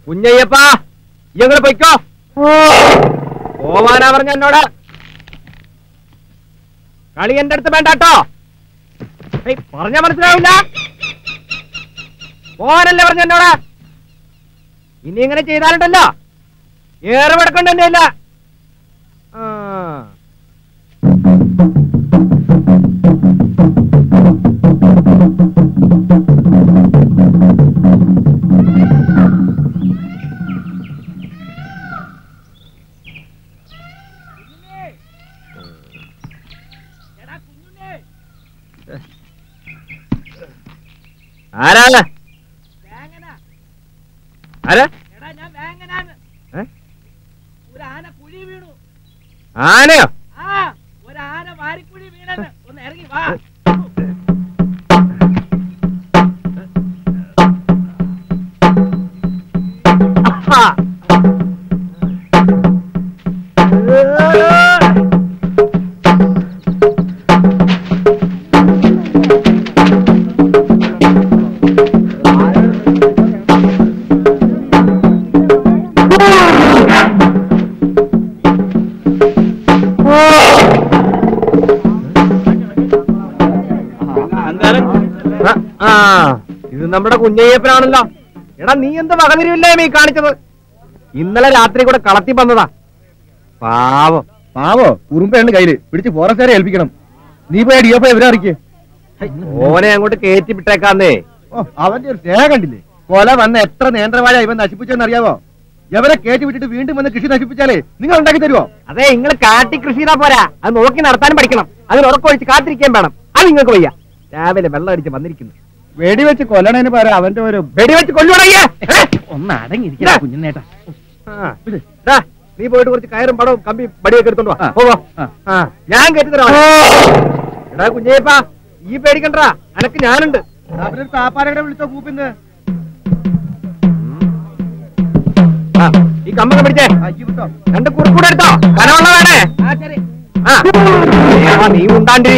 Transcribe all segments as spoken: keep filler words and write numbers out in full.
കുഞ്ഞയ്യപ്പാ ഇങ്ങനെ പൊയ്ക്കോ. പോവാനാ പറഞ്ഞ എന്നോട്. കളി എന്റെ അടുത്ത് വേണ്ടാട്ടോ. പറഞ്ഞ മനസ്സിലാവില്ല. പോവാനല്ലേ പറഞ്ഞ എന്നോട്. ഇനി ഇങ്ങനെ ചെയ്താലുണ്ടല്ലോ ഏറെ വെടക്കണ്ടല്ലേ ഇല്ല. ആ ആരാണ്? ആരാ? ആനയോ? ഒരാന വാരിക്കുഴി വീണെന്ന്. ഒന്ന് ഇറങ്ങി വാ. ഇത് നമ്മുടെ കുഞ്ഞയ്യപ്പനാണല്ലോ. എടാ നീ എന്ത് വകതിരിവില്ലേ ഈ കാണിച്ചത്? ഇന്നലെ രാത്രി കൂടെ കളത്തി വന്നതാ. പാവോ പാവോ ഉറുമ്പയാണ് കയ്യില് പിടിച്ച് ഫോറസ്റ്റുകാരെ ഏൽപ്പിക്കണം. നീ പോയ ഡി എഫ് എവരെ അറിയിക്കേ. ഓനെ അങ്ങോട്ട് കയറ്റി വിട്ടേക്കാന്നേ. ഓ അവന്റെ ഒരു സ്നേഹം കണ്ടില്ലേ? കൊല വന്ന എത്ര നേന്ത്രവാഴ ഇവൻ നശിപ്പിച്ചെന്ന് അറിയാവോ? എവരെ കയറ്റി വിട്ടിട്ട് വീണ്ടും വന്ന് കൃഷി നശിപ്പിച്ചാലേ നിങ്ങൾ ഉണ്ടാക്കി തരുമോ? അതെ, നിങ്ങൾ കാട്ടി കൃഷി ചെയ്താ പോരാ, അത് നോക്കി നടത്താനും പഠിക്കണം. അതിന് ഉറക്കൊഴിച്ച് കാത്തിരിക്കാൻ വേണം. അത് നിങ്ങൾക്ക് വയ്യ. രാവിലെ വെള്ളം അടിച്ച് വന്നിരിക്കുന്നു. വെടിവെച്ച് കൊല്ലണേന് പകരം അവന്റെ ഒരു വെടിവെച്ച് കൊല്ലുവാണെങ്കിൽ ഒന്ന് അടങ്ങിയിരിക്കണം കുഞ്ഞേട്ടാ. നീ പോയിട്ട് കുറച്ച് കയറും പടവും കമ്പി ബടിയൊക്കെ എടുത്തോണ്ട് വാ. പോവോ? ഞാൻ കയറ്റി തരാം. എടാ കുഞ്ഞേപ്പാ, ഈ പേടിക്കണ്ടാ, അനക്ക് ഞാനുണ്ട്. താപ്പാരയുടെ വിളിച്ചോ കൂപ്പിന്ന്. ഈ കമ്പൊക്കെ പിടിച്ചേ. രണ്ട് കുറുക്കൂടെ എടുത്തോ, കനമുള്ള വേണേ. നീ ഉണ്ടാണ്ടി.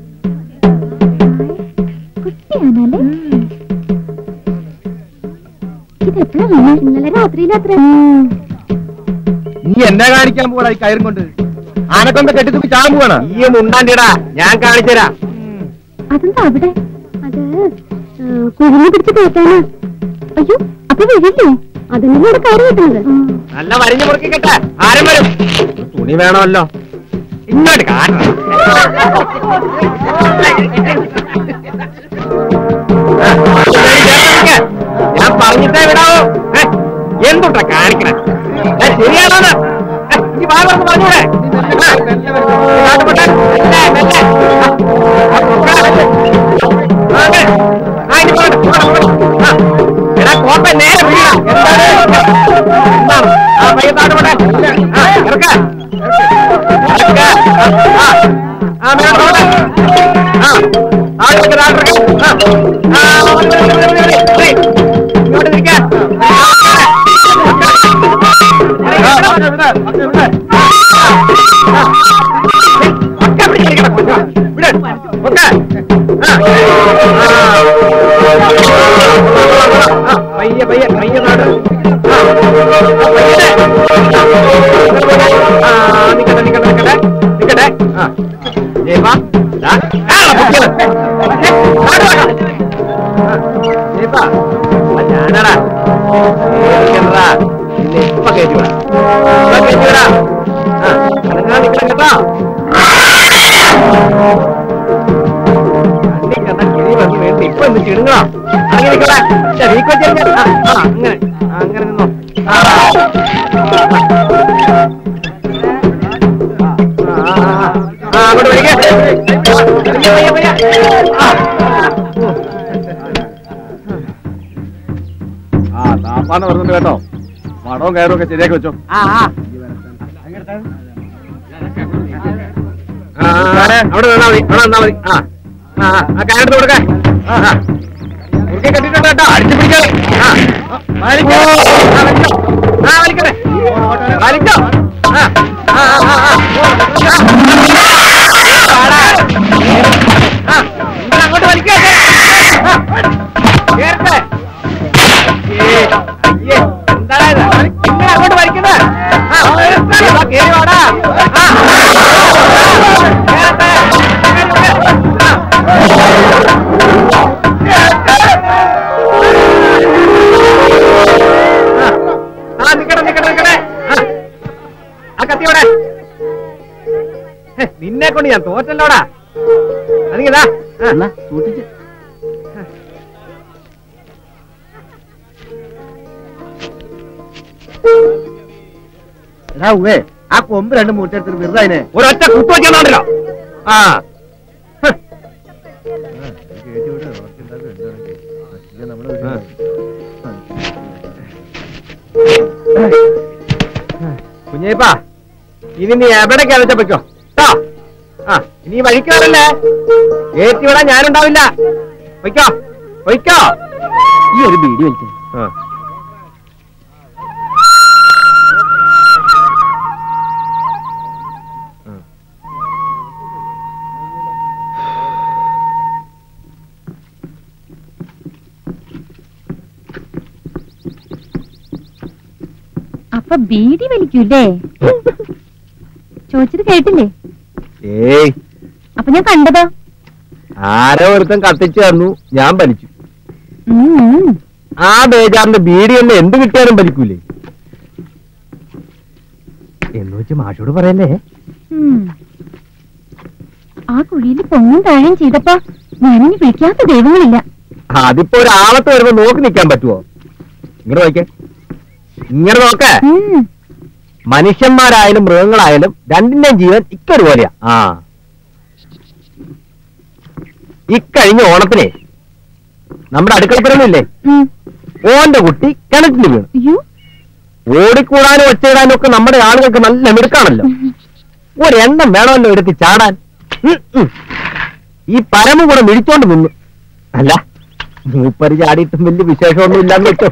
നീ എന്നെ കാണിക്കാൻ പോടാ ഈ കയറും കൊണ്ട്. ആനക്കൊണ്ട കെട്ടിത്തൂക്കി ചാൻ പോവാണ്. ഈ മുണ്ടാണ്ടിടാ, ഞാൻ കാണിച്ചുതരാ. അതെന്താ അവിടെ? അത് കുഴിഞ്ഞു പിടിച്ച് കേട്ടാണ്. അയ്യോ അപ്പൊ വരില്ലേ? അതിനോട് കയറി കിട്ടുന്നത്. നല്ല വരിഞ്ഞു മുറുക്കി കേട്ടെ. ആരും വരും. തുണി വേണമല്ലോ. ഇങ്ങോട്ട് കാണണം. ഞാൻ പറഞ്ഞിട്ടേ വിടാവോ? എന്തുട്ടാ കാണിക്കണേ? ശരിയാണോന്ന് ഈ ഭാഗത്ത് പറഞ്ഞൂടെ? എടാ കോപ്പ നേരെ വീഴാം. എന്താണ് ആ പയ്യത്താട് പോട്ടെ. ഇറക്ക ആ മേലോട്ട് ആ ആളിറക്ക ആളിറക്ക. ഇങ്ങോട്ട് നിൽക്കാൻ. പയ്യ പയ്യ പയ്യ നാട്. നിക്കട്ടെ നിക്കട്ടെ നിക്കട്ടെ നിക്കട്ടെ. ഞാനടാ നിന്നെ ഇപ്പൊ കയറ്റിവിടാ. ഇപ്പൊ കയറ്റിവിടാ. അനങ്ങാ നിക്കണം കേട്ടോ. കണ്ണിക്കണ്ട കിളി വന്ന് വേണ്ടി ഇപ്പൊ ഒന്ന് ചിടുങ്ങണോ? അങ്ങനെ നിൽക്കട്ടെ. നീക്കോ ചെറിയ അങ്ങനെ അങ്ങനെ നിന്നോ. ആ അങ്ങോട്ട് വരിക. ആ താപ്പാന്ന് പറഞ്ഞിട്ട് കേട്ടോ. മടവും കയറും ഒക്കെ ശരിയാക്കി വെച്ചോ. അവിടെ നിന്നാ മതി. അവിടെ നിന്നാ മതി. ആ ആ കയറെടുത്ത് കൊടുക്കാൻ കുറുക്കെ കെട്ടിട്ടുണ്ട് കേട്ടോ. അടിച്ചു പിടിക്കാതെ. ആ വലിക്കോ. ആ വലിക്കട്ടെ. വലിക്കോ. ആ ആ അങ്ങോട്ട് വലിക്കേ. കേറട്ടെ. അയ്യേ എന്താ ഇവിടെ നിന്നെ കൊണ്ട് ഞാൻ തോറ്റല്ലോടാ. അതിങ്ങതാ സൂക്ഷിച്ച്. എടാ ഉവേ, ആ കൊമ്പ് രണ്ട് മൂട്ടെടുത്തിട്ട് വെറുതെ അതിനെ ഒരൊറ്റ കുത്തു വയ്ക്കാണ്ടല്ലോ. ആ കുഞ്ഞേപ്പാ, ഇനി നീ എവിടേക്കാ വെച്ചാ വെച്ചോ. ആ ഇനി വഴിക്കാറല്ലേ, ഏറ്റിവിടാൻ ഞാനുണ്ടാവില്ല. വയ്ക്കോ വയ്ക്കോ. ഈ ഒരു ബീഡി വലിച്ചേ. അപ്പൊ ബീഡി വലിക്കൂല്ലേ? ചോദിച്ചത് കേട്ടില്ലേ? ഏയ്, അപ്പൊ ഞാൻ കണ്ടതോ? ആരോ ഒരുത്തൻ കത്തിച്ചു തന്നു, ഞാൻ വലിച്ചു. ഉം. ആ ബേജാറിന്റെ ബീഡി തന്നെ എന്ത് കിട്ടിയാലും വലിക്കൂലേ എന്ന് വെച്ച് മാഷോട് പറയല്ലേ. ഉം. ആ കുഴിയിൽ പൊങ്ങും താഴെയും ചെയ്തപ്പോ ഞാനിനി വിളിക്കാത്ത ദൈവങ്ങളില്ല. അതിപ്പോ ഒരു ആവത്ത് വരുമ്പോ നോക്കി നിൽക്കാൻ പറ്റുമോ? ഇങ്ങനെ നോക്കേ, ഇങ്ങനെ നോക്കേ. ഉം. മനുഷ്യന്മാരായാലും മൃഗങ്ങളായാലും രണ്ടിന്റെയും ജീവൻ ഇക്കൊരുപോലെയാ. ആ ഇക്കഴിഞ്ഞ ഓണത്തിനെ നമ്മുടെ അടുക്കളപ്പുറമില്ലേ, ഉം. ഓന്റെ കുട്ടി കിണറ്റിൽ വീണു. അയ്യോ. ഓടിക്കൂടാനും ഒച്ചയിടാനും ഒക്കെ നമ്മുടെ ആളുകൾക്ക് നല്ല മിടുക്കാണല്ലോ. ഒരെണ്ണം വേണമല്ലോ എടുത്ത് ചാടാൻ. ഉം, ഉം. ഈ പരമ കൂടെ മിടിച്ചോണ്ട് നിന്നു. അല്ല, മൂപ്പര് ചാടിയിട്ടും വലിയ വിശേഷമൊന്നും ഇല്ലാന്ന് വെച്ചോ.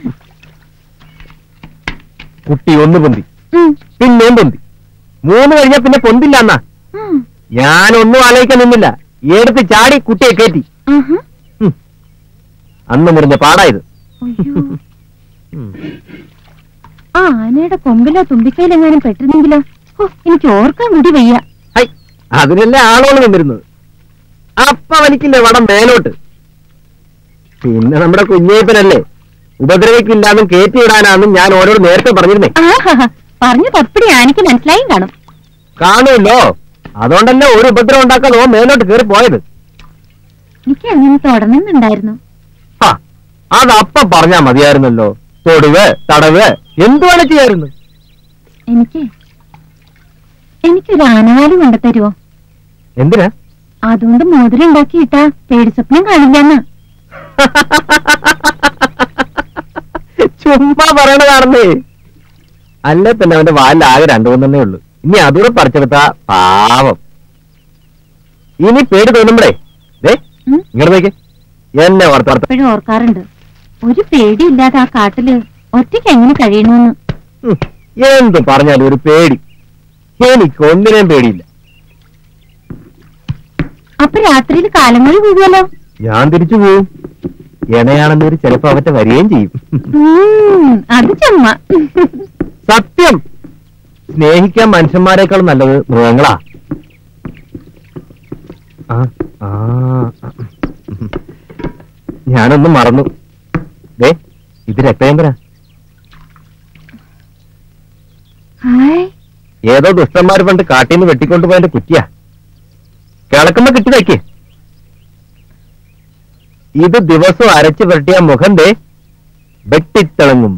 കുട്ടി ഒന്ന് പൊന്തി, ഉം. പിന്നെയും പൊന്തി, മൂന്ന് കഴിഞ്ഞാ പിന്നെ പൊന്തില്ല എന്നാ. ഉം. ഞാനൊന്നും ആലോചിക്കാൻ നിന്നില്ല, എടുത്ത് ചാടി കുട്ടിയെ കയറ്റി. ആഹാ. ഉം. അന്ന് മുറിഞ്ഞ പാടായത്. അയ്യോ. ആ ആനയുടെ കൊമ്പിലോ തുമ്പിക്കയിലെങ്ങാനും പെട്ടിരുന്നെങ്കിലോ? ഓ, എനിക്ക് ഓർക്കാൻ കൂടി വയ്യ. ഹൈ, അതിനല്ലേ ആളോളം നിന്നിരുന്നത്. അപ്പ വലിക്കില്ലേ വടം മേലോട്ട്. പിന്നെ നമ്മുടെ കുഞ്ഞേപ്പനല്ലേ ഉപദ്രവിക്കില്ലാന്നും കയറ്റിയിടാനാന്നും ഞാൻ ഓരോട് നേരത്തെ പറഞ്ഞിരുന്നേ. പറഞ്ഞു തപ്പടി ആനയ്ക്ക് മനസ്സിലായും കാണും. കാണുമല്ലോ, അതുകൊണ്ടല്ലേ ഒരു ഉപദ്രവം ഉണ്ടാക്കാൻ ഓ മേലോട്ട് കയറി പോയത്. എനിക്ക് അങ്ങനെ തുടങ്ങുന്നുണ്ടായിരുന്നു. ആ അതപ്പ പറഞ്ഞാ മതിയായിരുന്നല്ലോ. തൊടുവ് തടവ് എന്തുവേണ ചെയ്യായിരുന്നു. എനിക്ക് എനിക്കൊരു ആനവാലി കൊണ്ടുതരുവോ? എന്തിനാ? അതുകൊണ്ട് മോതിരം ഉണ്ടാക്കിയിട്ടാ പേടി സ്വപ്നം കാണില്ലെന്ന്. ചുമ്മാ പറയണതാണെന്നേ. അല്ലേ തന്നെ അവന്റെ വാലിൽ ആകെ രണ്ടു മൂന്നെണ്ണേ ഉള്ളൂ. ഇനി അതുകൂടെ പറിച്ചെടുത്താ പാവം. ഇനി പേടി തോന്നുമ്പടേ ദേ ഇങ്ങോട്ട് നോക്കി എന്നെ ഓർത്തോർത്ത എപ്പോഴും ഓർക്കാറുണ്ട്, ഒരു പേടിയില്ലാതെ ആ കാട്ടില് ഒറ്റയ്ക്ക് എങ്ങനെ കഴിയണമെന്ന്. എന്ത് പറഞ്ഞാലും ഒരു പേടി. എനിക്ക് ഒന്നിനെയും പേടിയില്ല. അപ്പൊ രാത്രിയിൽ കാലം വഴി പോകുമല്ലോ. ഞാൻ തിരിച്ചു പോവും. എണയാണെന്നൊരു ചിലപ്പോ അവറ്റ വരികയും ചെയ്യും. അത് ചുമ്മാ. സത്യം, സ്നേഹിക്കാൻ മനുഷ്യന്മാരെക്കാൾ നല്ലത് മൃഗങ്ങളാ. ആ ആ ഞാനൊന്നും മറന്നു. ദേ ഇത് രക്തചന്ദ്ര. ഏതോ ദുഷ്ടന്മാർ പണ്ട് കാട്ടിൽ നിന്ന് വെട്ടിക്കൊണ്ടുപോയതിന്റെ കുറ്റിയാ. കിളക്കുമ്പോ കിട്ടി വയ്ക്കേ. ഇത് ദിവസം അരച്ചു പുരട്ടിയ മുഖം ദേ വെട്ടിത്തിളങ്ങും.